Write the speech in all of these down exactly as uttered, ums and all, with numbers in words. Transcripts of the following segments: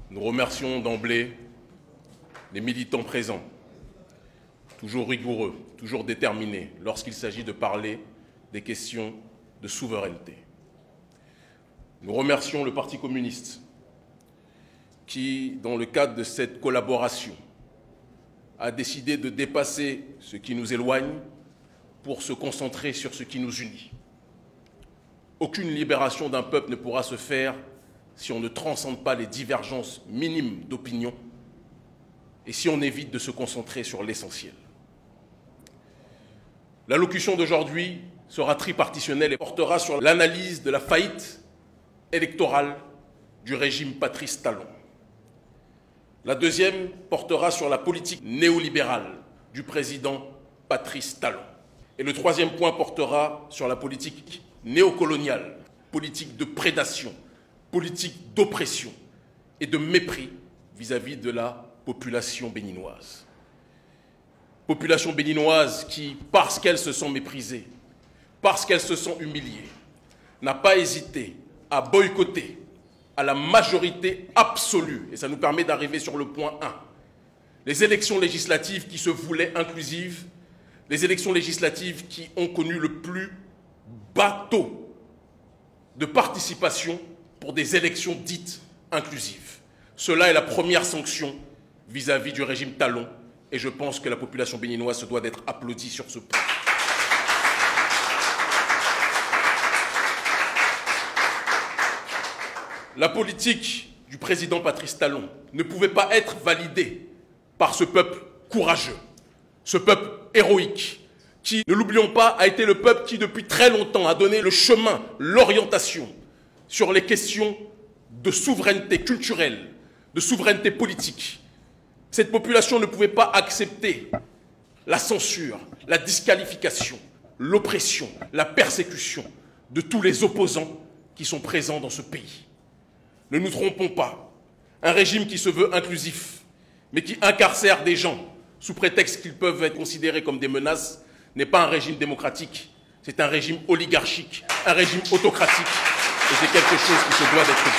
Nous remercions d'emblée les militants présents, toujours rigoureux, toujours déterminés lorsqu'il s'agit de parler des questions de souveraineté. Nous remercions le Parti communiste qui, dans le cadre de cette collaboration, a décidé de dépasser ce qui nous éloigne pour se concentrer sur ce qui nous unit. Aucune libération d'un peuple ne pourra se faire si on ne transcende pas les divergences minimes d'opinion et si on évite de se concentrer sur l'essentiel. L'allocution d'aujourd'hui sera tripartitionnelle et portera sur l'analyse de la faillite électorale du régime Patrice Talon. La deuxième portera sur la politique néolibérale du président Patrice Talon. Et le troisième point portera sur la politique néocoloniale, politique de prédation, politique d'oppression et de mépris vis-à-vis de la population béninoise. Population béninoise qui, parce qu'elle se sent méprisée, parce qu'elle se sent humiliée, n'a pas hésité à boycotter à la majorité absolue, et ça nous permet d'arriver sur le point un, les élections législatives qui se voulaient inclusives, les élections législatives qui ont connu le plus bas taux de participation pour des élections dites inclusives. Cela est la première sanction vis-à-vis du régime Talon, et je pense que la population béninoise se doit d'être applaudie sur ce point. La politique du président Patrice Talon ne pouvait pas être validée par ce peuple courageux, ce peuple héroïque, qui, ne l'oublions pas, a été le peuple qui, depuis très longtemps, a donné le chemin, l'orientation sur les questions de souveraineté culturelle, de souveraineté politique. Cette population ne pouvait pas accepter la censure, la disqualification, l'oppression, la persécution de tous les opposants qui sont présents dans ce pays. Ne nous trompons pas, un régime qui se veut inclusif, mais qui incarcère des gens sous prétexte qu'ils peuvent être considérés comme des menaces, n'est pas un régime démocratique, c'est un régime oligarchique, un régime autocratique, et c'est quelque chose qui se doit d'être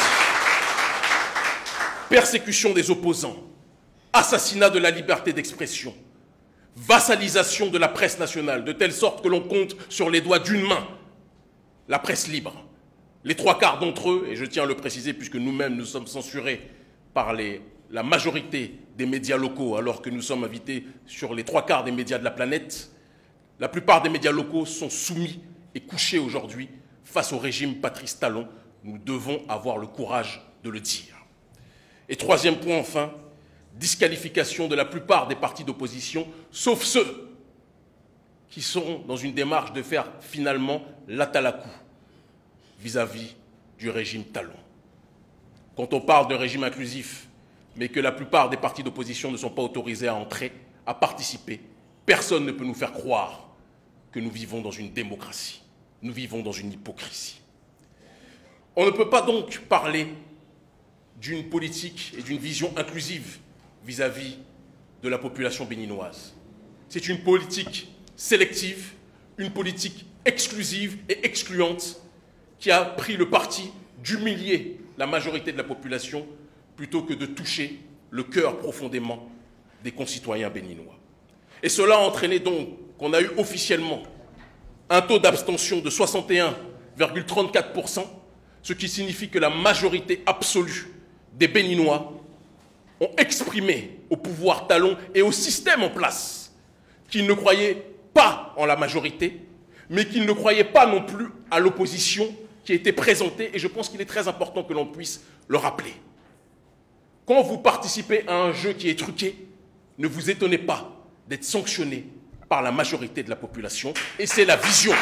dit. Persécution des opposants, assassinat de la liberté d'expression, vassalisation de la presse nationale, de telle sorte que l'on compte sur les doigts d'une main la presse libre. Les trois quarts d'entre eux, et je tiens à le préciser puisque nous-mêmes nous sommes censurés par les, la majorité des médias locaux alors que nous sommes invités sur les trois quarts des médias de la planète, la plupart des médias locaux sont soumis et couchés aujourd'hui face au régime Patrice Talon. Nous devons avoir le courage de le dire. Et troisième point enfin, disqualification de la plupart des partis d'opposition, sauf ceux qui sont dans une démarche de faire finalement l'atalakou vis-à-vis du régime Talon. Quand on parle de régime inclusif, mais que la plupart des partis d'opposition ne sont pas autorisés à entrer, à participer, personne ne peut nous faire croire que nous vivons dans une démocratie. Nous vivons dans une hypocrisie. On ne peut pas donc parler d'une politique et d'une vision inclusive vis-à-vis de la population béninoise. C'est une politique sélective, une politique exclusive et excluante qui a pris le parti d'humilier la majorité de la population plutôt que de toucher le cœur profondément des concitoyens béninois. Et cela a entraîné donc qu'on a eu officiellement un taux d'abstention de soixante et un virgule trente-quatre pour cent, ce qui signifie que la majorité absolue des Béninois ont exprimé au pouvoir Talon et au système en place qu'ils ne croyaient pas en la majorité, mais qu'ils ne croyaient pas non plus à l'opposition qui a été présentée, et je pense qu'il est très important que l'on puisse le rappeler. Quand vous participez à un jeu qui est truqué, ne vous étonnez pas d'être sanctionné par la majorité de la population, et c'est la vision.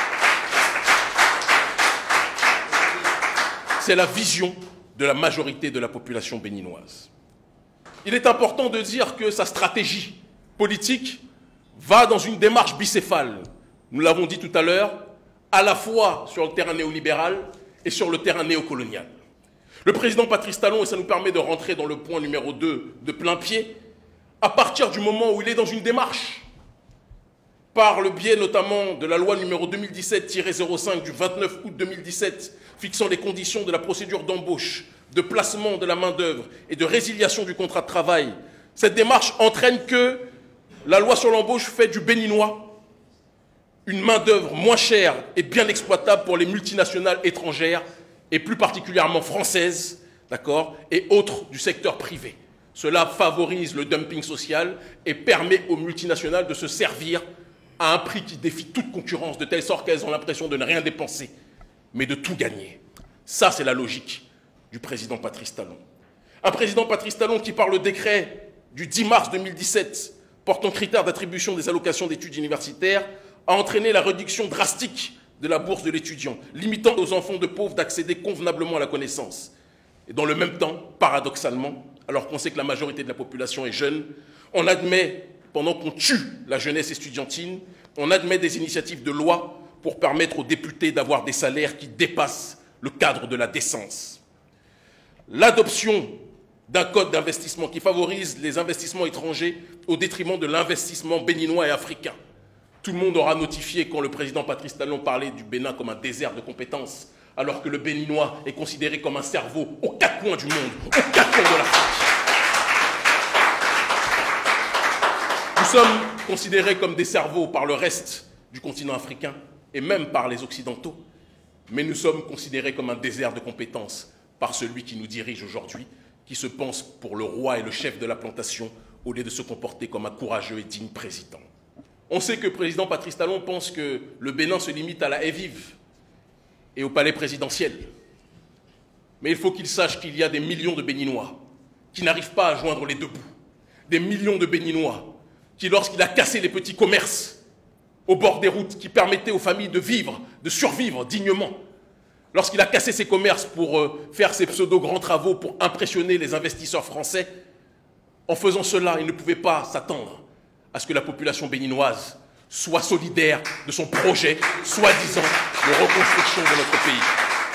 C'est la vision de la majorité de la population béninoise. Il est important de dire que sa stratégie politique va dans une démarche bicéphale. Nous l'avons dit tout à l'heure, à la fois sur le terrain néolibéral et sur le terrain néocolonial. Le président Patrice Talon, et ça nous permet de rentrer dans le point numéro deux de plein pied, à partir du moment où il est dans une démarche par le biais notamment de la loi numéro deux mille dix-sept tiret zéro cinq du vingt-neuf août deux mille dix-sept fixant les conditions de la procédure d'embauche, de placement de la main-d'œuvre et de résiliation du contrat de travail. Cette démarche entraîne que la loi sur l'embauche fait du béninois une main-d'œuvre moins chère et bien exploitable pour les multinationales étrangères et plus particulièrement françaises, d'accord, et autres du secteur privé. Cela favorise le dumping social et permet aux multinationales de se servir à un prix qui défie toute concurrence, de telle sorte qu'elles ont l'impression de ne rien dépenser, mais de tout gagner. Ça, c'est la logique du président Patrice Talon. Un président Patrice Talon qui, par le décret du dix mars deux mille dix-sept portant critères d'attribution des allocations d'études universitaires, a entraîné la réduction drastique de la bourse de l'étudiant, limitant aux enfants de pauvres d'accéder convenablement à la connaissance. Et dans le même temps, paradoxalement, alors qu'on sait que la majorité de la population est jeune, on admet, pendant qu'on tue la jeunesse estudiantine, on admet des initiatives de loi pour permettre aux députés d'avoir des salaires qui dépassent le cadre de la décence. L'adoption d'un code d'investissement qui favorise les investissements étrangers au détriment de l'investissement béninois et africain. Tout le monde aura notifié quand le président Patrice Talon parlait du Bénin comme un désert de compétences, alors que le béninois est considéré comme un cerveau aux quatre coins du monde, aux quatre coins de l'Afrique. Nous sommes considérés comme des cerveaux par le reste du continent africain et même par les Occidentaux, mais nous sommes considérés comme un désert de compétences par celui qui nous dirige aujourd'hui, qui se pense pour le roi et le chef de la plantation, au lieu de se comporter comme un courageux et digne président. On sait que le président Patrice Talon pense que le Bénin se limite à la haie vive et au palais présidentiel. Mais il faut qu'il sache qu'il y a des millions de Béninois qui n'arrivent pas à joindre les deux bouts. Des millions de Béninois qui, lorsqu'il a cassé les petits commerces au bord des routes qui permettaient aux familles de vivre, de survivre dignement, lorsqu'il a cassé ses commerces pour euh, faire ses pseudo-grands travaux pour impressionner les investisseurs français, en faisant cela, il ne pouvait pas s'attendre à ce que la population béninoise soit solidaire de son projet, soi-disant, de reconstruction de notre pays.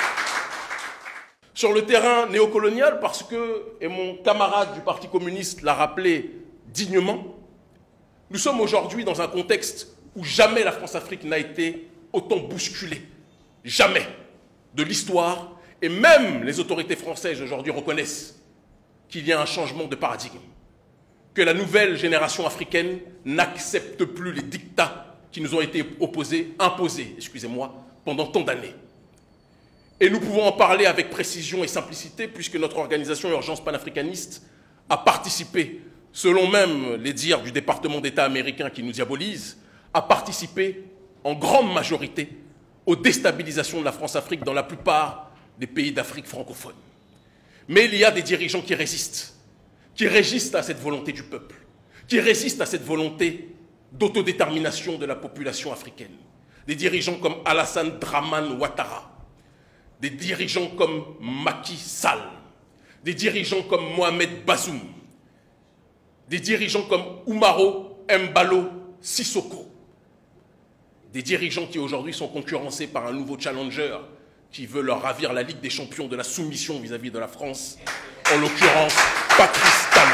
Sur le terrain néocolonial, parce que, et mon camarade du Parti communiste l'a rappelé dignement, nous sommes aujourd'hui dans un contexte où jamais la France-Afrique n'a été autant bousculée. Jamais de l'histoire, et même les autorités françaises aujourd'hui reconnaissent qu'il y a un changement de paradigme, que la nouvelle génération africaine n'accepte plus les dictats qui nous ont été opposés, imposés, excusez-moi, pendant tant d'années. Et nous pouvons en parler avec précision et simplicité, puisque notre organisation Urgence panafricaniste a participé, selon même les dires du département d'État américain qui nous diabolise, a participé en grande majorité aux déstabilisations de la France-Afrique dans la plupart des pays d'Afrique francophone. Mais il y a des dirigeants qui résistent, qui résistent à cette volonté du peuple, qui résistent à cette volonté d'autodétermination de la population africaine. Des dirigeants comme Alassane Dramane Ouattara, des dirigeants comme Macky Sall, des dirigeants comme Mohamed Bazoum, des dirigeants comme Oumaro Embalo Sissoko, des dirigeants qui aujourd'hui sont concurrencés par un nouveau challenger qui veut leur ravir la Ligue des champions de la soumission vis-à-vis de la France, en l'occurrence Patrice Talon.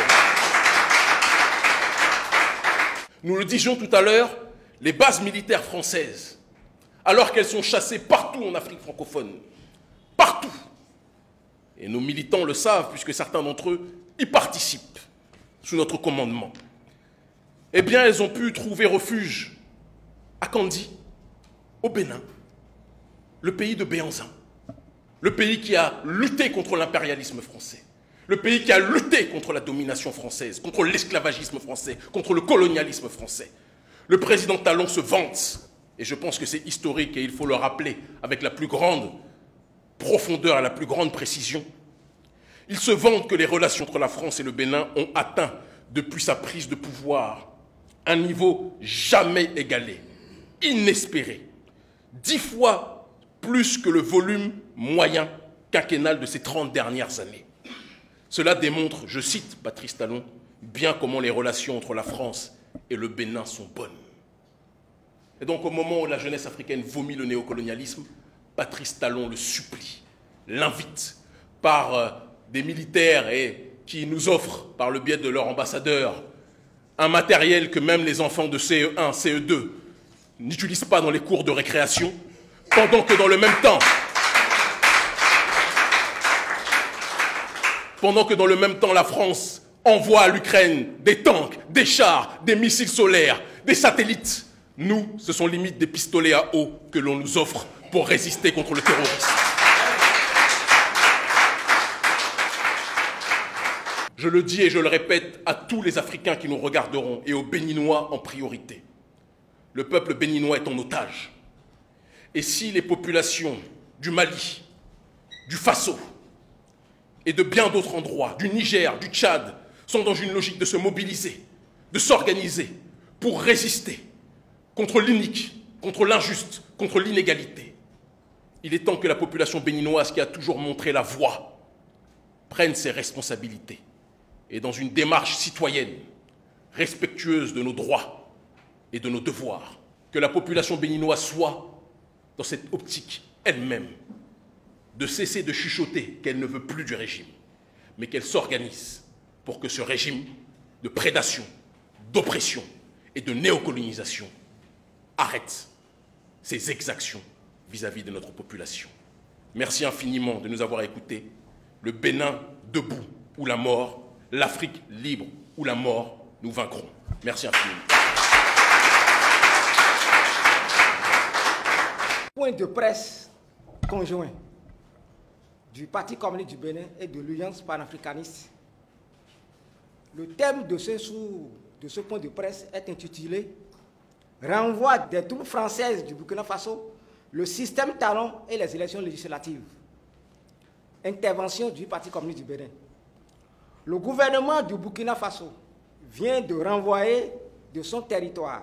Nous le disions tout à l'heure, les bases militaires françaises, alors qu'elles sont chassées partout en Afrique francophone, partout, et nos militants le savent puisque certains d'entre eux y participent sous notre commandement, eh bien elles ont pu trouver refuge à Kandji, au Bénin, le pays de Béhanzin, le pays qui a lutté contre l'impérialisme français, le pays qui a lutté contre la domination française, contre l'esclavagisme français, contre le colonialisme français. Le président Talon se vante, et je pense que c'est historique et il faut le rappeler avec la plus grande profondeur et la plus grande précision. Il se vante que les relations entre la France et le Bénin ont atteint, depuis sa prise de pouvoir, un niveau jamais égalé, inespéré, dix fois plus que le volume moyen quinquennal de ces trente dernières années. Cela démontre, je cite Patrice Talon, bien comment les relations entre la France et le Bénin sont bonnes. Et donc au moment où la jeunesse africaine vomit le néocolonialisme, Patrice Talon le supplie, l'invite par euh, des militaires et qui nous offrent, par le biais de leur ambassadeur, un matériel que même les enfants de C E un, C E deux n'utilise pas dans les cours de récréation, pendant que dans le même temps, pendant que dans le même temps, la France envoie à l'Ukraine des tanks, des chars, des missiles solaires, des satellites. Nous, ce sont limite des pistolets à eau que l'on nous offre pour résister contre le terrorisme. Je le dis et je le répète à tous les Africains qui nous regarderont et aux Béninois en priorité. Le peuple béninois est en otage. Et si les populations du Mali, du Faso et de bien d'autres endroits, du Niger, du Tchad, sont dans une logique de se mobiliser, de s'organiser pour résister contre l'inique, contre l'injuste, contre l'inégalité, il est temps que la population béninoise qui a toujours montré la voie prenne ses responsabilités et dans une démarche citoyenne, respectueuse de nos droits et de nos devoirs, que la population béninoise soit dans cette optique elle-même, de cesser de chuchoter qu'elle ne veut plus du régime, mais qu'elle s'organise pour que ce régime de prédation, d'oppression et de néocolonisation arrête ses exactions vis-à-vis de notre population. Merci infiniment de nous avoir écoutés. Le Bénin debout ou la mort, l'Afrique libre ou la mort, nous vaincrons. Merci infiniment. Point de presse conjoint du Parti communiste du Bénin et de l'Alliance panafricaniste. Le thème de ce, sous, de ce point de presse est intitulé « Renvoi des troupes françaises du Burkina Faso, le système talon et les élections législatives ». Intervention du Parti communiste du Bénin. Le gouvernement du Burkina Faso vient de renvoyer de son territoire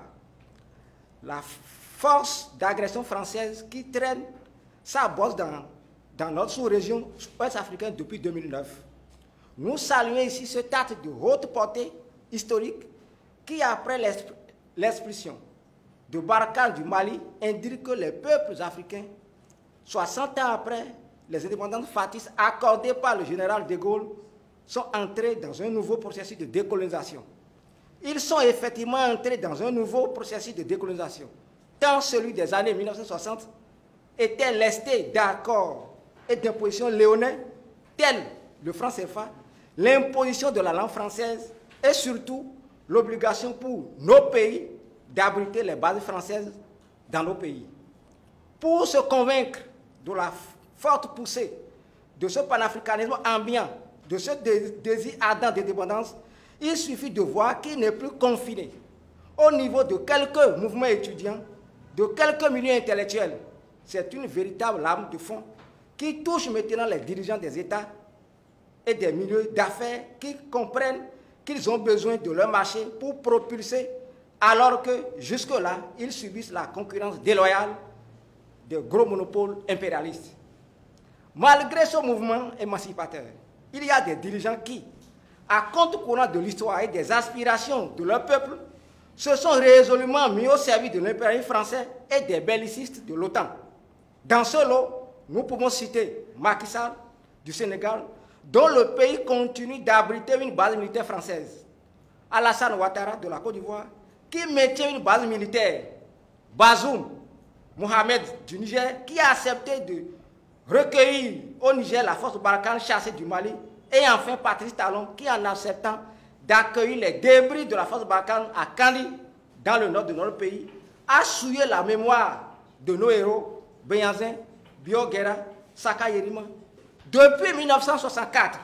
la force d'agression française qui traîne sa bosse dans, dans notre sous-région ouest africaine depuis deux mille neuf. Nous saluons ici ce acte de haute portée historique qui, après l'expulsion de Barkhane du Mali, indique que les peuples africains, soixante ans après les indépendances factices accordées par le général de Gaulle, sont entrés dans un nouveau processus de décolonisation. Ils sont effectivement entrés dans un nouveau processus de décolonisation, tant celui des années mille neuf cent soixante était lesté d'accords et d'impositions léonins tels le franc C F A, l'imposition de la langue française et surtout l'obligation pour nos pays d'abriter les bases françaises dans nos pays. Pour se convaincre de la forte poussée de ce panafricanisme ambiant, de ce désir ardent d'indépendance, il suffit de voir qu'il n'est plus confiné au niveau de quelques mouvements étudiants, de quelques milieux intellectuels. C'est une véritable lame de fond qui touche maintenant les dirigeants des États et des milieux d'affaires qui comprennent qu'ils ont besoin de leur marché pour propulser, alors que jusque-là, ils subissent la concurrence déloyale des gros monopoles impérialistes. Malgré ce mouvement émancipateur, il y a des dirigeants qui, à compte courant de l'histoire et des aspirations de leur peuple, se sont résolument mis au service de l'impérialisme français et des bellicistes de l'OTAN. Dans ce lot, nous pouvons citer Macky Sall du Sénégal, dont le pays continue d'abriter une base militaire française. Alassane Ouattara de la Côte d'Ivoire, qui maintient une base militaire. Bazoum Mohamed du Niger, qui a accepté de recueillir au Niger la force Barkhane chassée du Mali. Et enfin Patrice Talon, qui en acceptant d'accueillir les débris de la force Barkhane à Kandi, dans le nord de notre pays, a souillé la mémoire de nos héros, Beyanzin, Bioguera, Saka Yerima. Depuis mille neuf cent soixante-quatre,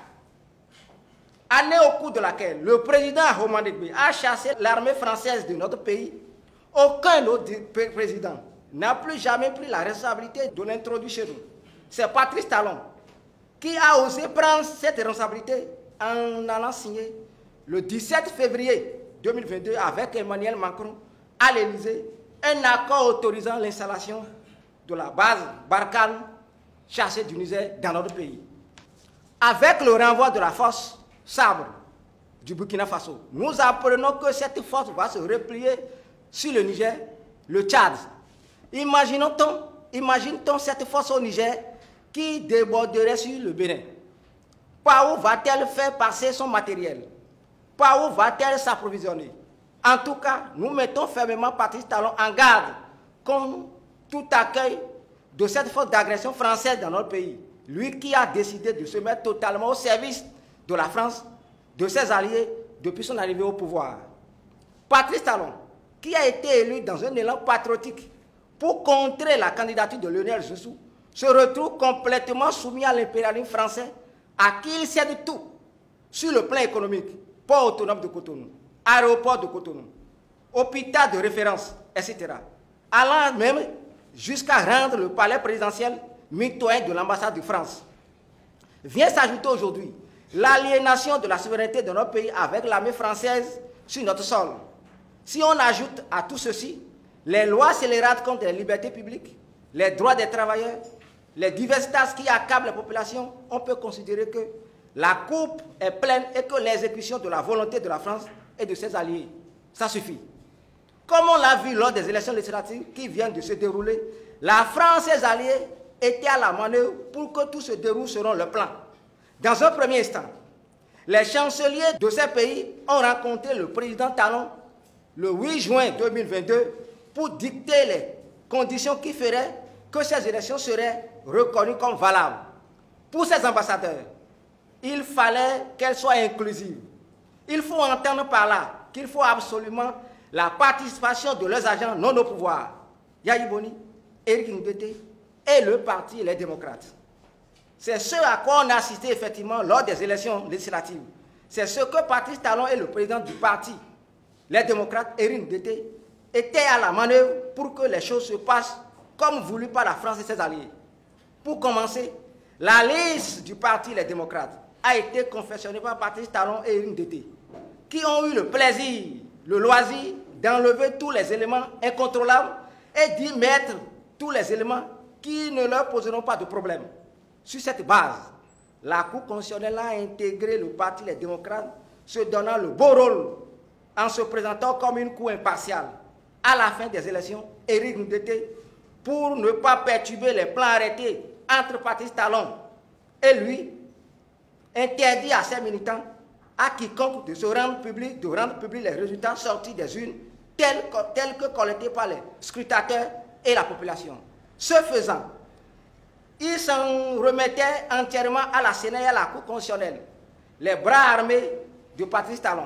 année au cours de laquelle le président Ahmed Degbe a chassé l'armée française de notre pays, aucun autre président n'a plus jamais pris la responsabilité de l'introduire chez nous. C'est Patrice Talon qui a osé prendre cette responsabilité en allant signer le dix-sept février deux mille vingt-deux avec Emmanuel Macron à l'Élysée un accord autorisant l'installation de la base Barkhane chassée du Niger dans notre pays. Avec le renvoi de la force Sabre du Burkina Faso, nous apprenons que cette force va se replier sur le Niger, le Tchad. Imaginons-t-on, imagine-t-on cette force au Niger qui déborderait sur le Bénin. Par où va-t-elle faire passer son matériel? Par où va-t-elle s'approvisionner? En tout cas, nous mettons fermement Patrice Talon en garde comme tout accueil de cette force d'agression française dans notre pays. Lui qui a décidé de se mettre totalement au service de la France, de ses alliés, depuis son arrivée au pouvoir. Patrice Talon, qui a été élu dans un élan patriotique pour contrer la candidature de Lionel Jospin, se retrouve complètement soumis à l'impérialisme français, à qui il cède tout sur le plan économique, port autonome de Cotonou, aéroport de Cotonou, hôpital de référence, et cetera. Allant même jusqu'à rendre le palais présidentiel mitoyen de l'ambassade de France. Vient s'ajouter aujourd'hui l'aliénation de la souveraineté de notre pays avec l'armée française sur notre sol. Si on ajoute à tout ceci les lois scélérates contre les libertés publiques, les droits des travailleurs, les diverses tâches qui accablent la population, on peut considérer que la coupe est pleine et que l'exécution de la volonté de la France et de ses alliés, ça suffit. Comme on l'a vu lors des élections législatives qui viennent de se dérouler, la France et ses alliés étaient à la manœuvre pour que tout se déroule selon le plan. Dans un premier instant, les chanceliers de ces pays ont rencontré le président Talon le huit juin deux mille vingt-deux pour dicter les conditions qui feraient que ces élections seraient reconnues comme valables. Pour ces ambassadeurs, il fallait qu'elles soient inclusives. Il faut entendre par là qu'il faut absolument la participation de leurs agents non au pouvoir, Yaya Boni, Éric Ndete et le parti Les Démocrates. C'est ce à quoi on a assisté effectivement lors des élections législatives. C'est ce que Patrice Talon et le président du parti Les Démocrates, Éric Ndete, étaient à la manœuvre pour que les choses se passent comme voulu par la France et ses alliés. Pour commencer, la liste du parti Les Démocrates a été confectionnée par Patrice Talon et Éric Ndete, qui ont eu le plaisir, le loisir d'enlever tous les éléments incontrôlables et d'y mettre tous les éléments qui ne leur poseront pas de problème. Sur cette base, la Cour constitutionnelle a intégré le parti Les Démocrates, se donnant le beau rôle en se présentant comme une cour impartiale. À la fin des élections, Éric Ndete, pour ne pas perturber les plans arrêtés entre Patrice Talon et lui, interdit à ses militants, à quiconque de se rendre public, de rendre public les résultats sortis des urnes tels, tels que collectés par les scrutateurs et la population. Ce faisant, il s'en remettait entièrement à la Sénat et à la Cour constitutionnelle, les bras armés de Patrice Talon.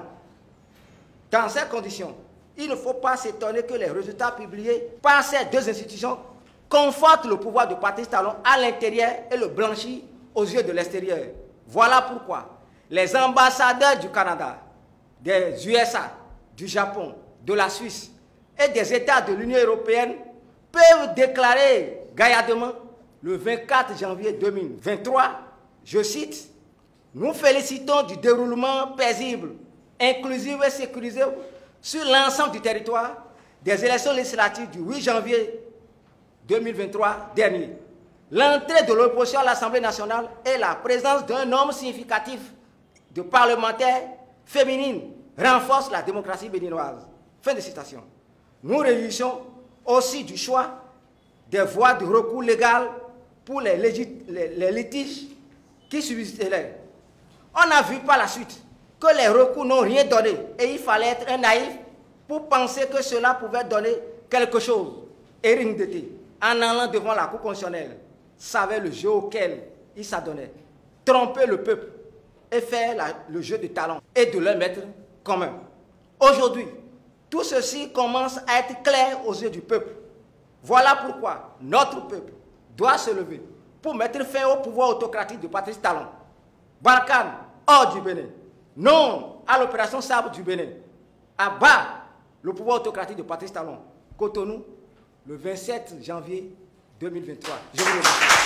Dans ces conditions, il ne faut pas s'étonner que les résultats publiés par ces deux institutions confortent le pouvoir de Patrice Talon à l'intérieur et le blanchissent aux yeux de l'extérieur. Voilà pourquoi les ambassadeurs du Canada, des U S A, du Japon, de la Suisse et des États de l'Union européenne peuvent déclarer gaillardement le vingt-quatre janvier deux mille vingt-trois, je cite, « Nous félicitons du déroulement paisible, inclusif et sécurisé sur l'ensemble du territoire des élections législatives du huit janvier deux mille vingt-trois dernier. L'entrée de l'opposition à l'Assemblée nationale et la présence d'un nombre significatif de parlementaires féminines renforcent la démocratie béninoise. » Fin de citation. Nous réjouissons aussi du choix des voies de recours légal pour les, légit les, les litiges qui subsistaient. On a vu par la suite que les recours n'ont rien donné et il fallait être un naïf pour penser que cela pouvait donner quelque chose. Éric Ndete, en allant devant la Cour constitutionnelle, savait le jeu auquel il s'adonnait. Tromper le peuple et faire la, le jeu de talent et de leur mettre commun. Aujourd'hui, tout ceci commence à être clair aux yeux du peuple. Voilà pourquoi notre peuple doit se lever pour mettre fin au pouvoir autocratique de Patrice Talon. Barkhane, hors du Bénin. Non à l'opération Sabre du Bénin. À bas le pouvoir autocratique de Patrice Talon. Cotonou, le vingt-sept janvier deux mille vingt-trois. Je vous remercie.